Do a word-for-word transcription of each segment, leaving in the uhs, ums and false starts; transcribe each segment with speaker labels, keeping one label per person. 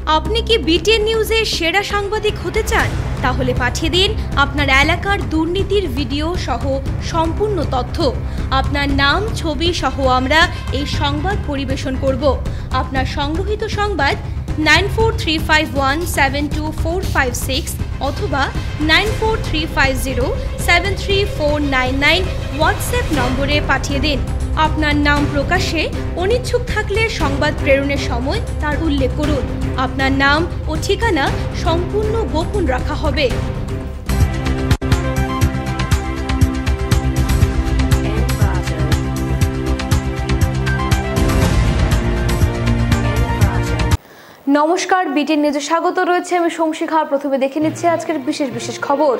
Speaker 1: আপনি কি বিটিএন নিউজের সেরা সাংবাদিক হতে চান? তাহলে পাঠিয়ে দিন আপনার এলাকার দুর্নীতির ভিডিও সহ সম্পূর্ণ তথ্য। আপনার নাম, ছবি সহ আমরা এই সংবাদ পরিবেশন করব। আপনার সংগ্রহীত সংবাদ nine four three five one seven two four five six অথবা nine four three five zero seven three four nine nine WhatsApp নম্বরে পাঠিয়ে দিন। আপনার নাম প্রকাশে অনিচ্ছুক থাকলে সংবাদ প্রেরণের সময় তার উল্লেখ করুন। আপনার নাম ও ঠিকানা সম্পূর্ণ গোপন রাখা হবে। নমস্কার, বিটিএন নিউজে স্বাগত রয়েছে। আমি সংশিখা। প্রথমে দেখে নিচ্ছি আজকের বিশেষ বিশেষ খবর।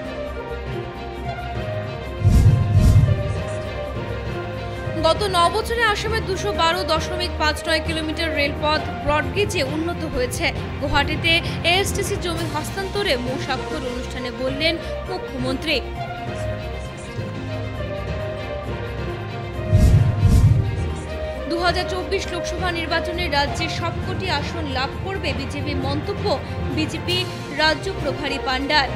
Speaker 1: গত ন বছরে আসামের দুশো বারো দশমিক পাঁচ নয় কিলোমিটার রেলপথ ব্রডগেজে উন্নত হয়েছে। গুয়াহাটিতে এএসটিসি জমি হস্তান্তরে মূল স্বাক্ষর অনুষ্ঠানে বললেন মুখ্যমন্ত্রী। দু হাজার চব্বিশ লোকসভা নির্বাচনে রাজ্যে সবকটি আসন লাভ করবে বিজেপি, মন্তব্য বিজেপি রাজ্য প্রভারী পান্ডার।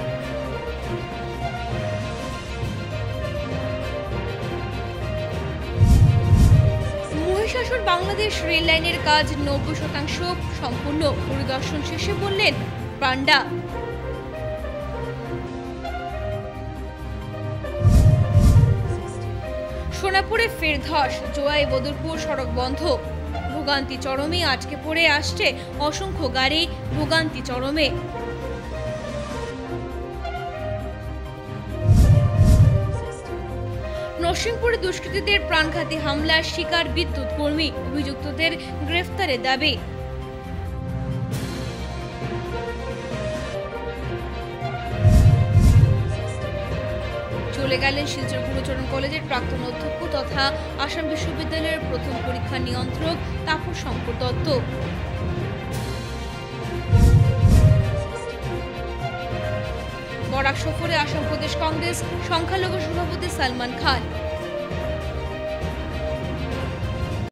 Speaker 1: মহিষাসুর বাংলাদেশ রেল লাইনের কাজ নব্বই শতাংশ সম্পূর্ণ, পরিদর্শন শেষে বললেন পান্ডা। সোনাপুরে ফের ধস, জোয়াই বদরপুর সড়ক বন্ধ, ভোগান্তি চরমে। আটকে পড়ে আসছে অসংখ্য গাড়ি, ভোগান্তি চরমে। নরসিংপুরে দুষ্কৃতীদের প্রাণঘাতী হামলার শিকার বিদ্যুৎ কর্মী, অভিযুক্তদের গ্রেফতারের দাবি। চলে গেলেন শিলচর গুরুচরণ কলেজের প্রাক্তন অধ্যক্ষ তথা আসাম বিশ্ববিদ্যালয়ের প্রথম পরীক্ষা নিয়ন্ত্রক তাপস শঙ্কর দত্ত। বরাক সফরে আসাম প্রদেশ কংগ্রেস সংখ্যালঘু সভাপতি সালমান খান।